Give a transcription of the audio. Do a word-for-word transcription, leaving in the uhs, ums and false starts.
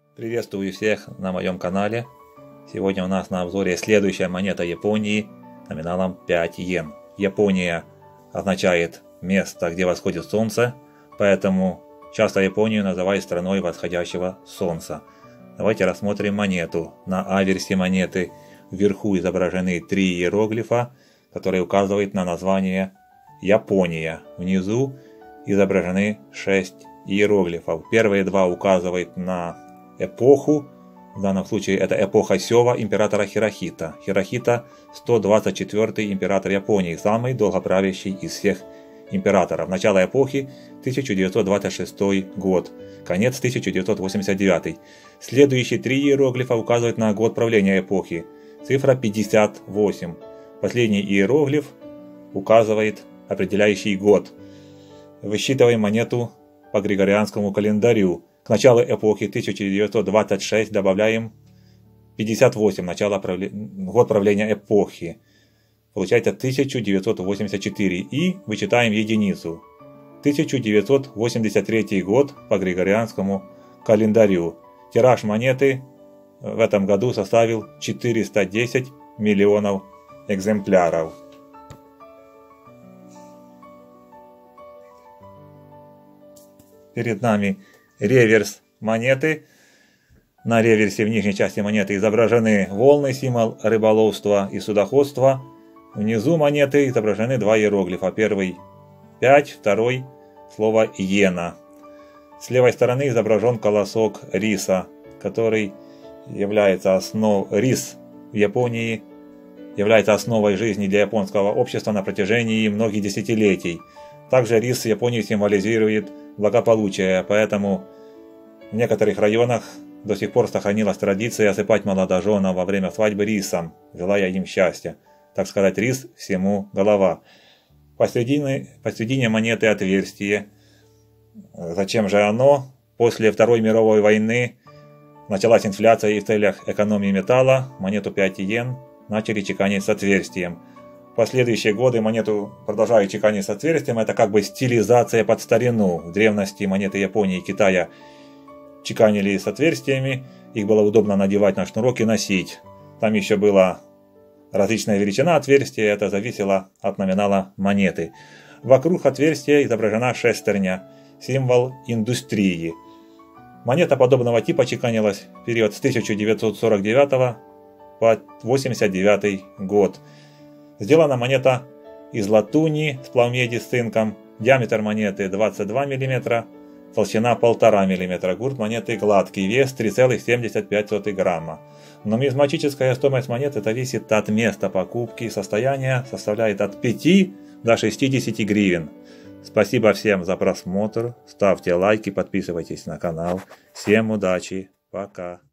Приветствую всех на моем канале. Сегодня у нас на обзоре следующая монета Японии номиналом пять йен. Япония означает место, где восходит солнце, поэтому часто Японию называют страной восходящего солнца. Давайте рассмотрим монету. На аверсе монеты вверху изображены три иероглифа, которые указывают на название Япония. Внизу изображены шесть иероглифов. Первые два указывают на эпоху, в данном случае это эпоха Сёва императора Хирохита. Хирохита сто двадцать четвёртый император Японии, самый долгоправящий из всех императоров. Начало эпохи тысяча девятьсот двадцать шестой год, конец тысяча девятьсот восемьдесят девятый. Следующие три иероглифа указывают на год правления эпохи. Цифра пятьдесят восемь. Последний иероглиф указывает определяющий год. Высчитываем монету по григорианскому календарю. К началу эпохи тысяча девятьсот двадцать шесть добавляем пятьдесят восемь, начало правле... год правления эпохи. Получается тысяча девятьсот восемьдесят четыре. И вычитаем единицу. тысяча девятьсот восемьдесят третий год по григорианскому календарю. Тираж монеты в этом году составил четыреста десять миллионов экземпляров. Перед нами реверс монеты. На реверсе в нижней части монеты изображены волны, символ рыболовства и судоходства. Внизу монеты изображены два иероглифа. Первый пять, второй слово иена. С левой стороны изображен колосок риса, который является основой, рис в Японии является основой жизни для японского общества на протяжении многих десятилетий. Также рис в Японии символизирует благополучие, поэтому в некоторых районах до сих пор сохранилась традиция осыпать молодоженов во время свадьбы рисом, желая им счастья. Так сказать, рис всему голова. Посредине, посредине монеты отверстие. Зачем же оно? После Второй мировой войны началась инфляция, и в целях экономии металла монету пять йен начали чеканить с отверстием. В последующие годы монету продолжают чеканить с отверстием. Это как бы стилизация под старину. В древности монеты Японии и Китая чеканили с отверстиями. Их было удобно надевать на шнурок и носить. Там еще была различная величина отверстия. Это зависело от номинала монеты. Вокруг отверстия изображена шестерня. Символ индустрии. Монета подобного типа чеканилась в период с тысяча девятьсот сорок девятого по восемьдесят девятый год. Сделана монета из латуни, сплав меди с цинком. Диаметр монеты двадцать два миллиметра, толщина полтора миллиметра. Гурт монеты гладкий, вес три целых семьдесят пять сотых грамма. Нумизматическая стоимость монеты зависит от места покупки. Состояние составляет от пяти до шестидесяти гривен. Спасибо всем за просмотр. Ставьте лайки, подписывайтесь на канал. Всем удачи. Пока.